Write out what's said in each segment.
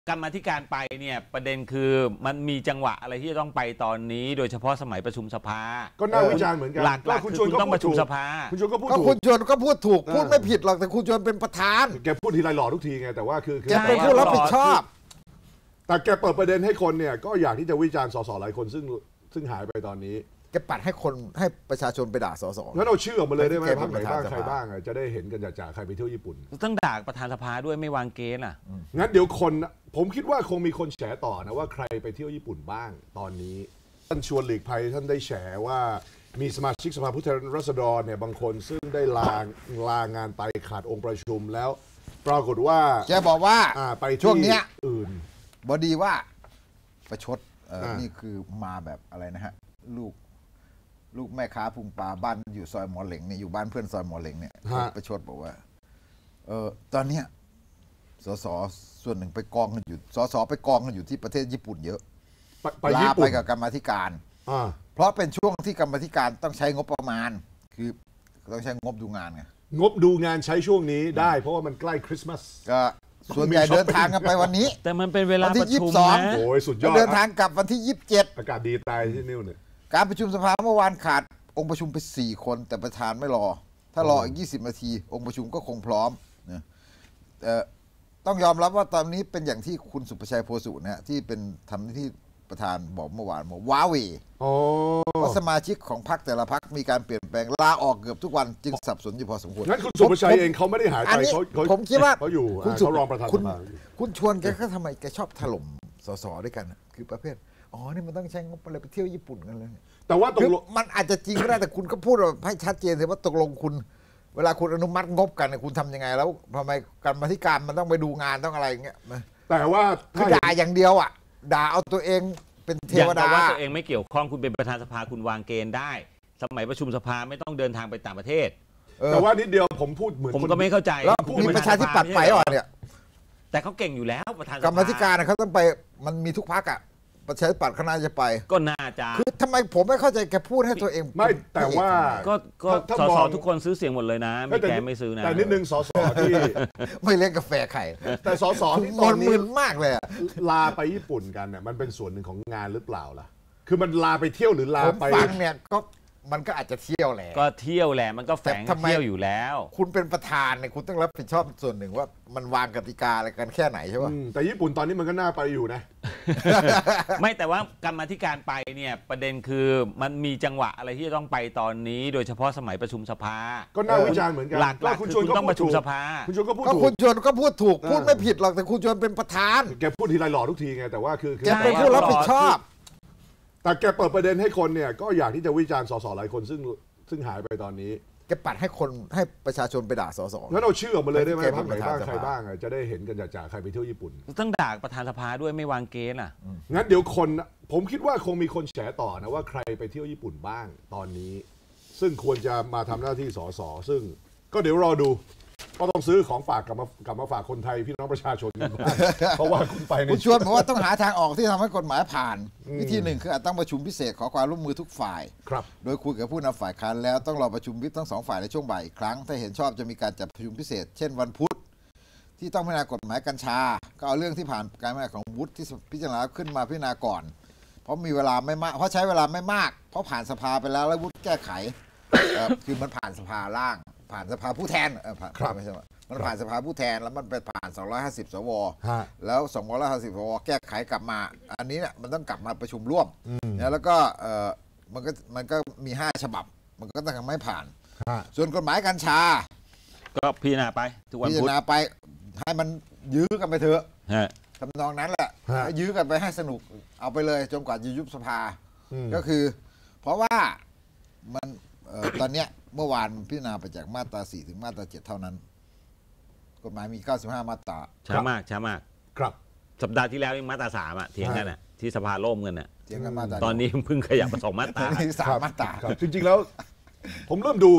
กรรมาธิการไปเนี่ยประเด็นคือมันมีจังหวะอะไรที่จะต้องไปตอนนี้โดยเฉพาะสมัยประชุมสภาก็น่าวิจารณ์เหมือนกันหลักๆคือคุณต้องประชุมสภาคุณชวนก็พูดถูกคุณชวนก็พูดถูกพูดไม่ผิดหรอกแต่คุณชวนเป็นประธานแกพูดทีไรหล่อทุกทีไงแต่ว่าคือแกเป็นผู้รับผิดชอบแต่แกเปิดประเด็นให้คนเนี่ยก็อยากที่จะวิจารณ์สสหลายคนซึ่งหายไปตอนนี้แกปัดให้คนให้ประชาชนไปด่าสสงั้นเราชื่อออกมาเลยได้ไหมพรรคไหนบ้างใครบ้างจะได้เห็นกันจ่าใครไปเที่ยวญี่ปุ่นต้องด่าประธานสภาด้วยไม่วางเกณฑ์งั้นเดี๋ยวคนผมคิดว่าคงมีคนแฉต่อนะว่าใครไปเที่ยวญี่ปุ่นบ้างตอนนี้ท่านชวนหลีกภัยท่านได้แฉว่ามีสมาชิกสภาผู้แทนราษฎรเนี่ยบางคนซึ่งได้ลางานไปขาดองค์ประชุมแล้วปรากฏว่าแกบอกว่าไปช่วงนี้อื่นบอดีว่าประชดนี่คือมาแบบอะไรนะฮะลูกแม่ค้าพุงปลาบ้านอยู่ซอยหมอเหลงเนี่ยอยู่บ้านเพื่อนซอยหมอเหลงเนี่ยประชดบอกว่าตอนเนี้ยสสส่วนหนึ่งไปกองกันอยู่สสไปกองกันอยู่ที่ประเทศญี่ปุ่นเยอะลาไปกับกรรมาธิการเพราะเป็นช่วงที่กรรมาธิการต้องใช้งบประมาณคือต้องใช้งบดูงานไงงบดูงานใช้ช่วงนี้ได้เพราะว่ามันใกล้คริสต์มาสก็ส่วนใหญ่เดินทางกันไปวันนี้แต่มันเป็นเวลาที่22 โอ้ยสุดยอดเดินทางกลับวันที่27 อากาศดีตายที่นิ้วเนี่ยการประชุมสภาเมื่อวานขาดองค์ประชุมไป4คนแต่ประธานไม่รอถ้ารออีก20นาทีองค์ประชุมก็คงพร้อมนะต้องยอมรับว่าตอนนี้เป็นอย่างที่คุณสุประชัยโพสุเนี่ยที่เป็นทำหน้าที่ประธานบอกเมื่อวานว่าว้าเวเพราะสมาชิกของพรรคแต่ละพรรคมีการเปลี่ยนแปลงลาออกเกือบทุกวันจึงสับสนอยู่พอสมควรงั้นคุณสุประชัยเองเขาไม่ได้หายไปผมคิดว่าเขาอยู่เขารองประธานสภาคุณชวนแกก็ทำไมแกชอบถล่มสสด้วยกันคือประเภทนี่มันต้องใช้งบอะไรไปเที่ยวญี่ปุ่นกันเลยแต่ว่าตกลงมันอาจจะจริงก็ได้แต่คุณก็พูดให้ชัดเจนเลยว่าตกลงคุณเวลาคุณอนุมัติงบกันคุณทำยังไงแล้วทำไมกรรมาธิการมันต้องไปดูงานต้องอะไรอย่างเงี้ยแต่ว่าคือด่าอย่างเดียวด่าเอาตัวเองเป็นเทวดาว่าตัวเองไม่เกี่ยวข้องคุณเป็นประธานสภาคุณวางเกณฑ์ได้สมัยประชุมสภาไม่ต้องเดินทางไปต่างประเทศแต่ว่านิดเดียวผมพูดเหมือนผมก็ไม่เข้าใจแล้วมีประชาธิปัตย์ไปเนี่ยแต่เขาเก่งอยู่แล้วประธานกรรมาธิการเขาต้องไปมันมีทุกพรรคประชาธิปัตย์เขาน่าจะไปก็น่าจะคือทำไมผมไม่เข้าใจแกพูดให้ตัวเองไม่แต่ว่าก็สสทุกคนซื้อเสียงหมดเลยนะไม่แกไม่ซื้อนะแต่นิดนึงสสที่ไม่เล่นกาแฟไข่แต่สสที่ตอนนี้มึนมากเลยลาไปญี่ปุ่นกันเนี่ยมันเป็นส่วนหนึ่งของงานหรือเปล่าล่ะคือมันลาไปเที่ยวหรือลาไปฟังเนี่ยก็มันก็อาจจะเที่ยวแหละก็เที่ยวแหละมันก็แฝงเที่ยวอยู่แล้วคุณเป็นประธานเนี่ยคุณต้องรับผิดชอบส่วนหนึ่งว่ามันวางกติกาอะไรกันแค่ไหนใช่ป่ะแต่ญี่ปุ่นตอนนี้มันก็น่าไปอยู่นะไม่แต่ว่ากรรมาธิการไปเนี่ยประเด็นคือมันมีจังหวะอะไรที่จะต้องไปตอนนี้โดยเฉพาะสมัยประชุมสภาก็น่าวิจารณ์เหมือนกันหลักๆคือคุณต้องประชุมสภาคุณชวนก็พูดถูกคุณชวนก็พูดถูกพูดไม่ผิดหรอกแต่คุณชวนเป็นประธานแกพูดทีไรหล่อทุกทีไงแต่ว่าคือแกเป็นผู้รับผิดชอบแต่แกเปิดประเด็นให้คนเนี่ยก็อยากที่จะวิจารณ์สสหลายคนซึ่งหายไปตอนนี้แกปัดให้คนให้ประชาชนไปด่าสสงั้นเราชื่อออกมาเลยได้ไหมพรรคไหนบ้างใครบ้างจะได้เห็นกันจ่าใครไปเที่ยวญี่ปุ่นต้องด่าประธานสภาด้วยไม่วางเกณฑ์งั้นเดี๋ยวคนผมคิดว่าคงมีคนแฉต่อนะว่าใครไปเที่ยวญี่ปุ่นบ้างตอนนี้ซึ่งควรจะมาทำหน้าที่สสซึ่งก็เดี๋ยวรอดูก็ต้องซื้อของฝากกลับมาฝากคนไทยพี่น้องประชาชนกันบ้างเพราะว่าคุณไปคุณชวนบอกว่าต้องหาทางออกที่ทำให้กฎหมายผ่านวิธีหนึ่งคืออาจต้องประชุมพิเศษขอความร่วมมือทุกฝ่ายโดยคุยกับผู้นำฝ่ายค้านแล้วต้องรอประชุมวิปทั้ง2ฝ่ายในช่วงบ่ายอีกครั้งถ้าเห็นชอบจะมีการจัดประชุมพิเศษเช่นวันพุธที่ต้องพิจารณากฎหมายกัญชาก็เอาเรื่องที่ผ่านการพิจารณาของวุฒิที่พิจารณาขึ้นมาพิจารณาก่อนเพราะมีเวลาไม่มากเพราะใช้เวลาไม่มากเพราะผ่านสภาไปแล้ววุฒิแก้ไขคือมันผ่านสภาล่างผ่านสภาผู้แทนไม่ใช่มันผ่านสภาผู้แทนแล้วมันไปผ่าน250 สวแล้ว250 สวแก้ไขกลับมาอันนี้เนี่ยมันต้องกลับมาประชุมร่วมแล้วก็มันก็มี5ฉบับมันก็ต้องไม่ผ่านส่วนกฎหมายกัญชาก็พิจารณาไปทุกวันพุธพิจารณาไปให้มันยื้อกันไปเถอะทำนองนั้นแหละยื้อกันไปให้สนุกเอาไปเลยจนกว่าจะยุบสภาก็คือเพราะว่ามันตอนเนี้ยเมื่อวานพิจารณาไปจากมาตรา4ถึงมาตรา7เท่านั้นกฎหมายมี95มาตราช้ามากครับสัปดาห์ที่แล้วยังมาตรา3เถียงกันที่สภาล่มกันเถียงกันมาตราตอนนี้เพิ่งขยับมา2มาตรา 3มาตราจริงๆแล้วผมเริ่มดู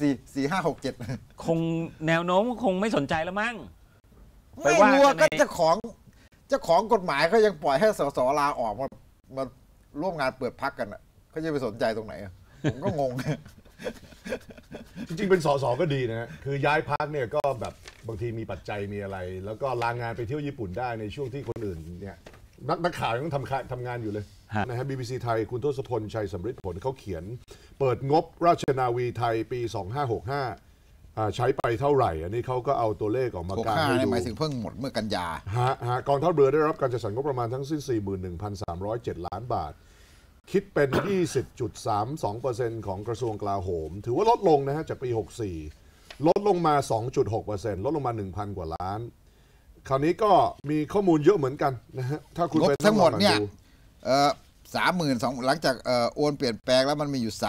4 5 6 7 คงแนวโน้มคงไม่สนใจแล้วมั้งไม่รู้ก็เจ้าของกฎหมายเขายังปล่อยให้สสลาออกมาร่วมงานเปิดพรรคกันเขาจะไปสนใจตรงไหนผมก็งงจริงๆเป็นสสก็ดีนะฮะคือย้ายพักเนี่ยก็แบบบางทีมีปัจจัยมีอะไร แล้วก็ลางานไปเที่ยวญี่ปุ่นได้ในช่วงที่คนอื่นเนี่ยนักข่าวยังทำงานอยู่เลยนะฮะ BBC ไทยคุณทศพลชัยสำริดผลเขาเขียนเปิดงบราชนาวีไทยปี 2565ใช้ไปเท่าไหร่อันนี้เขาก็เอาตัวเลขออกมากางให้ดูหมายถึงเพิ่งหมดเมื่อกันยากองทัพเรือได้รับการจัดสรรงบประมาณทั้งสิ้น 41,307 ล้านบาทคิดเป็น 20.32% ของกระทรวงกลาโหมถือว่าลดลงนะฮะจากปี 64 ลดลงมา 2.6% ลดลงมา 1,000 กว่าล้านคราวนี้ก็มีข้อมูลเยอะเหมือนกันนะฮะถ้าคุณไปทั้งหมดเนี่ย32,000หลังจากโอนเปลี่ยนแปลงแล้วมันมีอยู่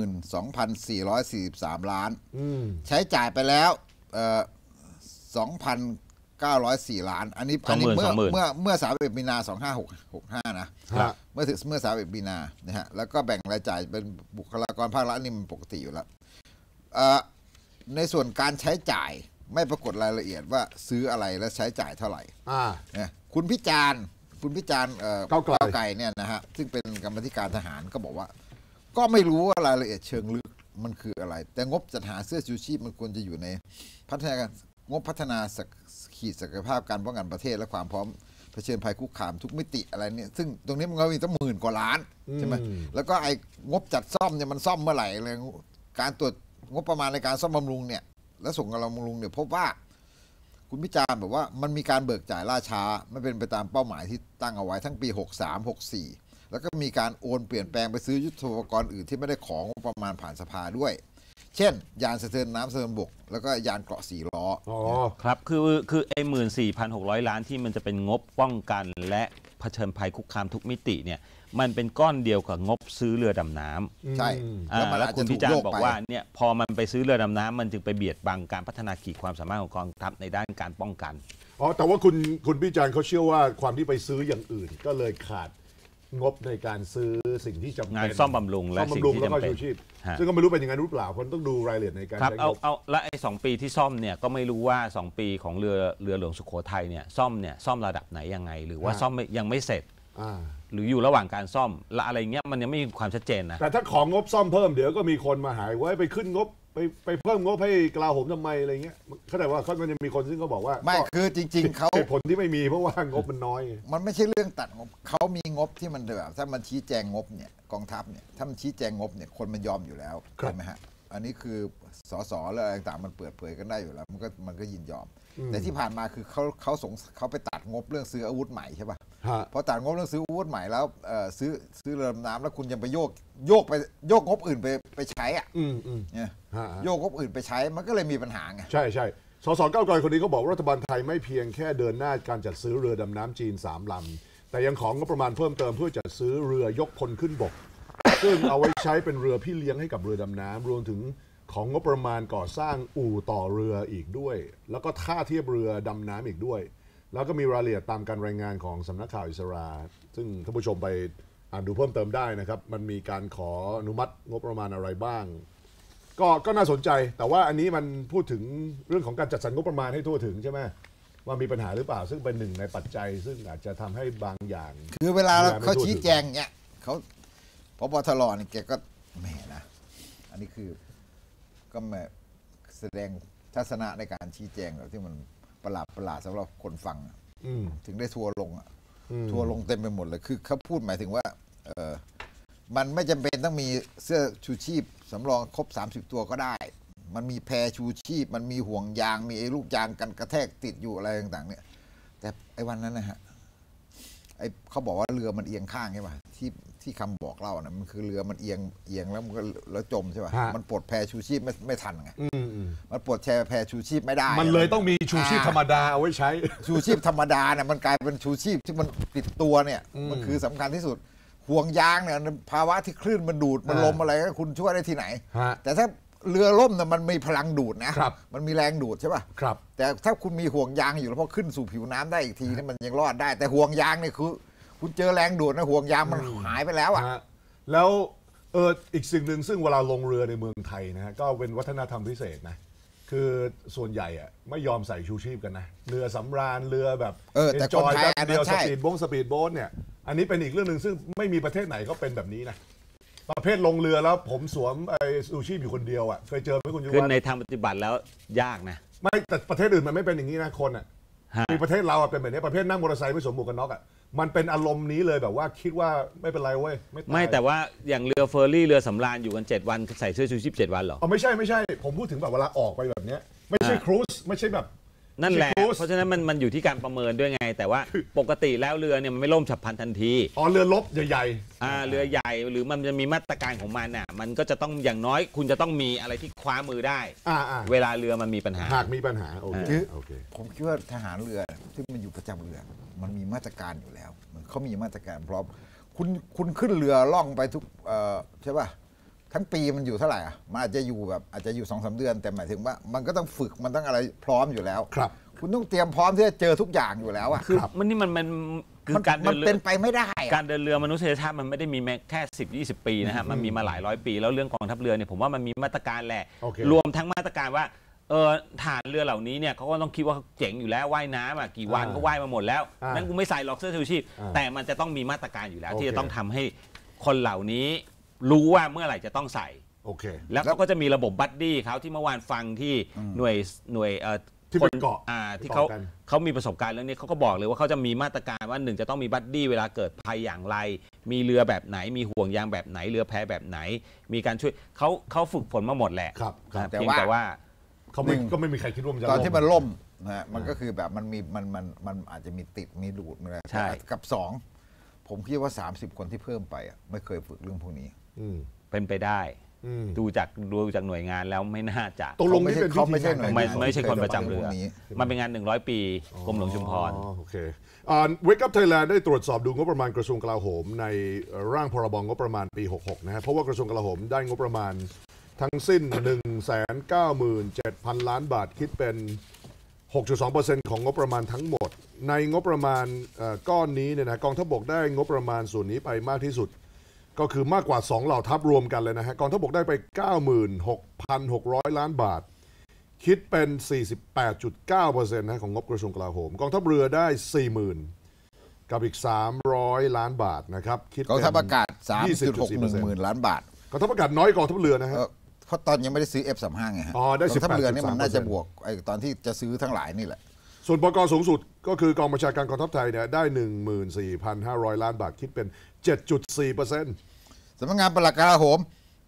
32,443 ล้านใช้จ่ายไปแล้ว2,904 ล้านอันนี้เมื่อ31 มีนา 2565นะเมื่อ31 มีนานะฮะแล้วก็แบ่งรายจ่ายเป็นบุคลากรภาครัฐนี่มันปกติอยู่แล้วในส่วนการใช้จ่ายไม่ปรากฏรายละเอียดว่าซื้ออะไรและใช้จ่ายเท่าไหร่คุณพิจารณ์ก้าวไกลเนี่ยนะฮะซึ่งเป็นกรรมธิการทหารก็บอกว่าก็ไม่รู้ว่ารายละเอียดเชิงลึกมันคืออะไรแต่งบจัดหาเสื้อชูชีพมันควรจะอยู่ในงบพัฒนาขีดศักยภาพการป้องกันประเทศและความพร้อมเผชิญภัยคุกคามทุกมิติอะไรเนี่ยซึ่งตรงนี้มันก็มีตั้ง10,000 กว่าล้านใช่ไหมแล้วก็ไอ้งบจัดซ่อมเนี่ยมันซ่อมเมื่อไหร่เลยการตรวจงบประมาณในการซ่อมบำรุงเนี่ยและส่งกำลังบำรุงเนี่ยพบว่าคุณพิจารณ์บอกว่ามันมีการเบิกจ่ายล่าช้าไม่เป็นไปตามเป้าหมายที่ตั้งเอาไว้ทั้งปี 63 64 แล้วก็มีการโอนเปลี่ยนแปลงไปซื้อยุทโธปกรณ์อื่นที่ไม่ได้ของประมาณผ่านสภาด้วยเช่นยานสะเทินน้ำสะเทินบกแล้วก็ยานเกราะ4 ล้อครับคือไอ้14,600 ล้านที่มันจะเป็นงบป้องกันและเผชิญภัยคุกคามทุกมิติเนี่ยมันเป็นก้อนเดียวกับงบซื้อเรือดำน้ำใช่แล้วคุณพิจารณ์บอกว่าเนี่ยพอมันไปซื้อเรือดำน้ำมันจึงไปเบียดบังการพัฒนาขีดความสามารถของกองทัพในด้านการป้องกันแต่ว่าคุณพิจารณ์เขาเชื่อว่าความที่ไปซื้ออย่างอื่นก็เลยขาดงบในการซื้อสิ่งที่จำเป็นงานซ่อมบำรุงและสิ่งที่จำเป็นซึ่งก็ไม่รู้เป็นอย่างนั้นหรือเปล่าคนต้องดูรายละเอียดในการครับเอาและไอ้2 ปีที่ซ่อมเนี่ยก็ไม่รู้ว่า2 ปีของเรือหลวงสุโขทัยเนี่ยซ่อมระดับไหนยังไงหรือว่าซ่อมยังไม่เสร็จหรืออยู่ระหว่างการซ่อมและอะไรเงี้ยมันยังไม่มีความชัดเจนนะแต่ถ้าของงบซ่อมเพิ่มเดี๋ยวก็มีคนมาหายไว้ไปขึ้นงบไปเพิ่มงบให้กลาโหมทำไมอะไรเงี้ยเข้าใจว่ามันจะมีคนซึ่งเขาบอกว่าไม่คือจริงๆเขาเหตุผลที่ไม่มีเพราะว่างบมันน้อยมันไม่ใช่เรื่องตัดงบเขามีงบที่มันแบบถ้ามันชี้แจงงบเนี่ยกองทัพเนี่ยถ้ามันชี้แจงงบเนี่ยคนมันยอมอยู่แล้วใช่ไหมฮะอันนี้คือสสอะไรต่างๆมันเปิดเผยกันได้อยู่แล้วมันก็ยินยอมแต่ที่ผ่านมาคือเขาไปตัดงบเรื่องซื้ออาวุธใหม่ใช่ป่ะพอตัดงบเรื่องซื้ออาวุธใหม่แล้วซื้อเรือดำน้ำแล้วคุณยังไปโยกงบอื่นไปใช้อ่ะเนี่ยโยกงบอื่นไปใช้มันก็เลยมีปัญหาไงใช่สสก้าวไกลคนนี้เขาบอกรัฐบาลไทยไม่เพียงแค่เดินหน้าการจัดซื้อเรือดำน้ำจีน3 ลำแต่ยังของงบประมาณเพิ่มเติมเพื่อจัดซื้อเรือยกพลขึ้นบกซึ่งเอาไว้ใช้เป็นเรือพี่เลี้ยงให้กับเรือดำน้ำรวมถึงของงบประมาณก่อสร้างอู่ต่อเรืออีกด้วยแล้วก็ท่าเทียบเรือดำน้ำอีกด้วยแล้วก็มีรายละเอียดตามการรายงานของสำนักข่าวอิสราซึ่งท่านผู้ชมไปอ่านดูเพิ่มเติมได้นะครับมันมีการขออนุมัติงบประมาณอะไรบ้างก็น่าสนใจแต่ว่าอันนี้มันพูดถึงเรื่องของการจัดสรรงบประมาณให้ทั่วถึงใช่ไหมว่ามีปัญหาหรือเปล่าซึ่งเป็นหนึ่งในปัจจัยซึ่งอาจจะทำให้บางอย่างคือเวลาเขาชี้แจงเนี่ยเขาพบทรนี่แกก็แหมนะอันนี้คือก็แม่แสดงทัศนะในการชี้แจงแบบที่มันประหลาดสำหรับคนฟังถึงได้ทัวลงเต็มไปหมดเลยคือเขาพูดหมายถึงว่ามันไม่จำเป็นต้องมีเสื้อชูชีพสำรองครบ30 ตัวก็ได้มันมีแพรชูชีพมันมีห่วงยางมีไอ้ลูกยางกันกระแทกติดอยู่อะไรต่างๆเนี่ยแต่ไอ้วันนั้นนะฮะไอ้เขาบอกว่าเรือมันเอียงข้างใช่ป่ะที่คำบอกเล่านะมันคือเรือมันเอียงแล้วมันก็แล้วจมใช่ป่ะมันปลดแพรชูชีพไม่ทันไงมันปลดแพรชูชีพไม่ได้มันเลยต้องมีชูชีพธรรมดาเอาไว้ใช้ชูชีพธรรมดาเนี่ยมันกลายเป็นชูชีพที่มันติดตัวเนี่ยมันคือสำคัญที่สุดห่วงยางเนี่ยภาวะที่คลื่นมันดูดมันลมอะไรก็คุณช่วยได้ที่ไหนแต่ถ้าเรือล่มเนี่ยมันมีพลังดูดนะมันมีแรงดูดใช่ป่ะแต่ถ้าคุณมีห่วงยางอยู่แล้วพอขึ้นสู่ผิวน้ำได้อีกทีนี่มันยังรอดได้แต่ห่วงยางเนี่ยคือคุณเจอแรงดูดนะห่วงยางมันหายไปแล้วอ่ะแล้วอีกสิ่งหนึ่งซึ่งเวลาลงเรือในเมืองไทยนะฮะก็เป็นวัฒนธรรมพิเศษนะคือส่วนใหญ่อะไม่ยอมใส่ชูชีพกันนะเรือสำราญเรือแบบแต่คนไทยเดียวสปีดโบ๊ทเนี่ยอันนี้เป็นอีกเรื่องหนึ่งซึ่งไม่มีประเทศไหนก็เป็นแบบนี้นะประเภทลงเรือแล้วผมสวมไอ้ชูชีพอยู่คนเดียวอ่ะเคยเจอไหมคุณยุคือวัฒน์ในทางปฏิบัติแล้วยากนะไม่แต่ประเทศอื่นมันไม่เป็นอย่างนี้นะคนอ่ะมีประเทศเราเป็นแบบนี้ประเภทนั่งมอเตอร์ไซค์ไม่สวมหมวกกันน็อกอ่ะมันเป็นอารมณ์นี้เลยแบบว่าคิดว่าไม่เป็นไรเว้ยไม่แต่ว่าอย่างเรือเฟอร์รี่เรือสำราญอยู่กัน7 วันใส่เสื้อชูชีพ7 วันหรออ๋อไม่ใช่ผมพูดถึงแบบเวลาออกไปแบบเนี้ยไม่ใช่ครูซไม่ใช่แบบนั่นแหละเพราะฉะนั้นมันอยู่ที่การประเมินด้วยไงแต่ว่าปกติแล้วเรือเนี่ยมันไม่ล่มฉับพลันทันทีอ๋อเรือรบใหญ่ๆเรือใหญ่หรือมันจะมีมาตรการของมันน่ะมันก็จะต้องอย่างน้อยคุณจะต้องมีอะไรที่คว้ามือได้เวลาเรือมันมีปัญหาหากมีปัญหาโอเคผมคิดว่าทหารเรือที่มันอยู่ประจำเรือมันมีมาตรการอยู่แล้วเขามีมาตรการพร้อมคุณขึ้นเรือล่องไปทุกใช่ป่ะทั้งปีมันอยู่เท่าไหร่อ่ะมันอาจจะอยู่แบบอาจจะอยู่2-3 เดือนแต่หมายถึงว่ามันก็ต้องฝึกมันต้องอะไรพร้อมอยู่แล้วครับคุณต้องเตรียมพร้อมที่จะเจอทุกอย่างอยู่แล้วอ่ะคือมันคือการมันเป็นไปไม่ได้การเดินเรือมนุษยชาติมันไม่ได้มีแค่10-20 ปีนะฮะมันมีมาหลายร้อยปีแล้วเรื่องกองทัพเรือเนี่ยผมว่ามันมีมาตรการแหละรวมทั้งมาตรการว่าทหารเรือเหล่านี้เนี่ยเขาก็ต้องคิดว่าเจ๋งอยู่แล้วว่ายน้ำกี่วันก็ว่ายมาหมดแล้วนั้นกูไม่ใส่ล็อกเสื้อชูชีพแต่มันจะต้องมีมาตรการอยู่แล้วที่จะต้องทำให้คนเหล่านี้รู้ว่าเมื่อไหร่จะต้องใส่แล้วเขาก็จะมีระบบบัดดี้เขาที่เมื่อวานฟังที่หน่วยที่เป็นเกาะที่เขามีประสบการณ์เรื่องนี้เขาก็บอกเลยว่าเขาจะมีมาตรการว่า1จะต้องมีบัดดี้เวลาเกิดภัยอย่างไรมีเรือแบบไหนมีห่วงยางแบบไหนเรือแพแบบไหนมีการช่วยเขาฝึกฝนมาหมดแหละแต่ว่าเขาก็ไม่มีใครคิดว่ามันจะตอนที่มันล่มนะมันก็คือแบบมันอาจจะมีติดมีดูดนะใช่กับ2ผมคิดว่า30 คนที่เพิ่มไปไม่เคยฝึกเรื่องพวกนี้เป็นไปได้ดูจากหน่วยงานแล้วไม่น่าจะตกลงนี่เป็นเขาไม่ใช่หน่วยไม่ใช่คนประจำเรือมันเป็นงาน100 ปีกรมหลวงชุมพรโอเคWake Up Thailand ได้ตรวจสอบดูงบประมาณกระทรวงกลาโหมในร่างพรบงบประมาณปี66นะฮะเพราะว่ากระทรวงกลาโหมได้งบประมาณทั้งสิ้น 197,000 ล้านบาทคิดเป็น 6.2% ของงบประมาณทั้งหมดในงบประมาณก้อนนี้เนี่ยนะกองทัพบกได้งบประมาณส่วนนี้ไปมากที่สุดก็คือมากกว่า2เหล่าทัพรวมกันเลยนะฮะกองทัพบกได้ไป 96,600 ล้านบาทคิดเป็น 48.9% นะของงบกระทรวงกลาโหมกองทัพเรือได้ 40,000 กับอีก300 ล้านบาทนะครับคิดกองทัพอากาศ 3.61 หมื่นล้านบาทกองทัพอากาศน้อยกองทัพเรือนะฮะเพราะตอนยังไม่ได้ซื้อ F35 ไงฮะได้กองทัพเรือนี่มันน่าจะบวกไอ้ตอนที่จะซื้อทั้งหลายนี่แหละส่วนบก.สูงสุดก็คือกองบัญชาการกองทัพไทยเนี่ยได้ 14,500 ล้านบาทคิดเป็น 7.4% สำนักงานปลัดกลาโหม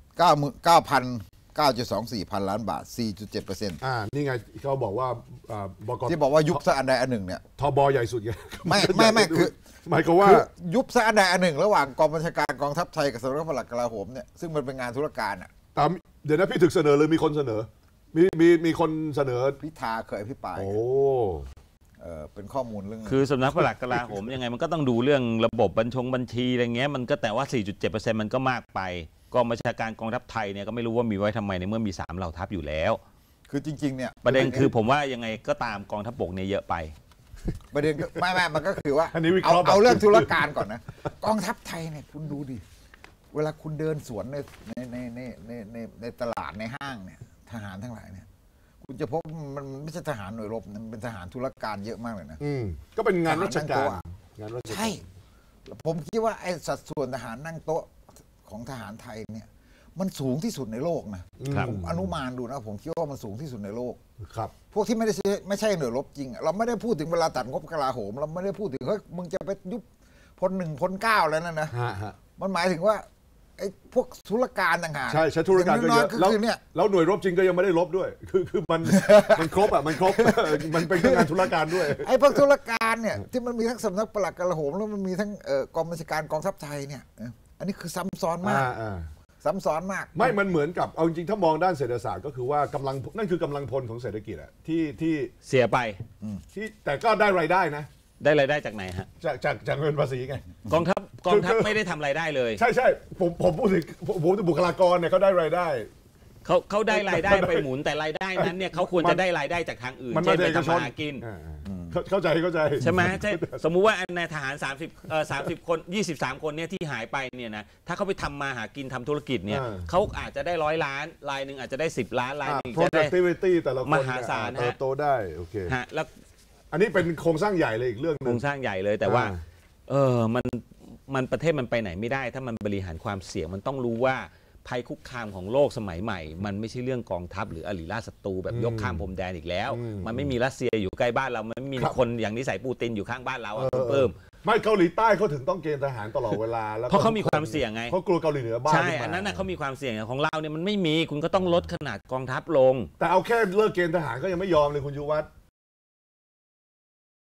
9,924 พันล้านบาท 4.7% นี่ไงเขาบอกว่าบก. ที่บอกว่ายุบซะอันใดอันหนึ่งเนี่ยทบใหญ่สุดไงไม่คือหมายความว่ายุบซะอันใดอันหนึ่งระหว่างกองบัญชาการกองทัพไทยกับสำนักงานปลัดกลาโหมเนี่ยซึ่งมันเป็นงานธุรการอ่ะเดี๋ยวนะพี่ถึกเสนอเลยมีคนเสนอมีคนเสนอพิธาเคยอภิปรายเป็นข้อมูลเรื่องคือสำนักปลัดกลาโหมยังไงมันก็ต้องดูเรื่องระบบบัญชีอะไรเงี้ยมันก็แต่ว่า 4.7% มันก็มากไปกองบัญชาการกองทัพไทยเนี่ยก็ไม่รู้ว่ามีไว้ทำไมในเมื่อมี3เหล่าทัพอยู่แล้วคือจริงๆเนี่ยประเด็นคือผมว่ายังไงก็ตามกองทัพบกเนี่ยเยอะไปประเด็นไม่มันก็คือว่าเอาเรื่องธุรการก่อนนะกองทัพไทยเนี่ยคุณดูดิเวลาคุณเดินสวนในตลาดในห้างเนี่ยทหารทั้งหลายเนี่ยคุณจะพบมันไม่ใช่ทหารหน่วยรบมันเป็นทหารธุรการเยอะมากเลยนะก็เป็นงานราชการใช่ผมคิดว่าไอ้สัดส่วนทหารนั่งโต๊ะของทหารไทยเนี่ยมันสูงที่สุดในโลกนะผมอนุมานดูนะผมคิดว่ามันสูงที่สุดในโลกครับพวกที่ไม่ใช่หน่วยรบจริงเราไม่ได้พูดถึงเวลาตัดงบกลาโหมเราไม่ได้พูดถึงเฮ้ยมึงจะไปยุบพล 1 พล 9แล้วนะมันหมายถึงว่าไอ้พวกธุรการต่างหากใช่ธุรการก็เยอะแล้วหน่วยรบจริงก็ยังไม่ได้รบด้วยคือมันครบอ่ะมันครบมันเป็นงานธุรการด้วยไอ้พวกธุรการเนี่ยที่มันมีทั้งสำนักปลัดกลาโหมแล้วมันมีทั้งกองบัญชาการกองทัพไทยเนี่ยอันนี้คือซ้ำซ้อนมากซ้ำซ้อนมากไม่มันเหมือนกับเอาจริงถ้ามองด้านเศรษฐศาสตร์ก็คือว่ากำลังนั่นคือกำลังพลของเศรษฐกิจอะที่เสียไปที่แต่ก็ได้รายได้นะได้รายได้จากไหนฮะจากเงินภาษีไงกองทัพไม่ได้ทำรายได้เลยใช่ผมพูดถึงบุคลากรเนี่ยเขาได้รายได้เขาได้รายได้ไปหมุนแต่รายได้นั้นเนี่ยเขาควรจะได้รายได้จากทางอื่นเช่นไปทำมาหากินเข้าใจใช่ไหมใช่สมมุติว่าในทหาร30 คน23 คนเนี่ยที่หายไปเนี่ยนะถ้าเขาไปทำมาหากินทำธุรกิจเนี่ยเขาอาจจะได้100 ล้านรายหนึ่งอาจจะได้10 ล้านรายหนึ่งจะได้ productivity แต่ละคนมหาศาลเติบโตได้โอเคฮะแล้วอันนี้เป็นโครงสร้างใหญ่เลยอีกเรื่องนึงโครงสร้างใหญ่เลยแต่ว่ามันมันประเทศมันไปไหนไม่ได้ถ้ามันบริหารความเสี่ยงมันต้องรู้ว่าภัยคุกคามของโลกสมัยใหม่มันไม่ใช่เรื่องกองทัพหรืออริราชศัตรูแบบยกข้ามพรมแดนอีกแล้วมันไม่มีรัสเซียอยู่ใกล้บ้านเรามันไม่มีคนอย่างนิสัยปูตินอยู่ข้างบ้านเราเพิ่มไม่เกาหลีใต้เขาถึงต้องเกณฑ์ทหารตลอดเวลาแล้วเพราะเขามีความเสี่ยงไงเขากลัวเกาหลีเหนือบ้าใช่อันนั้นเขามีความเสี่ยงของเราเนี่ยมันไม่มีคุณก็ต้องลดขนาดกองทัพลงแต่เอาแค่เลิกเกณฑ์ทหารก็ยังไม่ยอมเลยคุณยุวัฒน์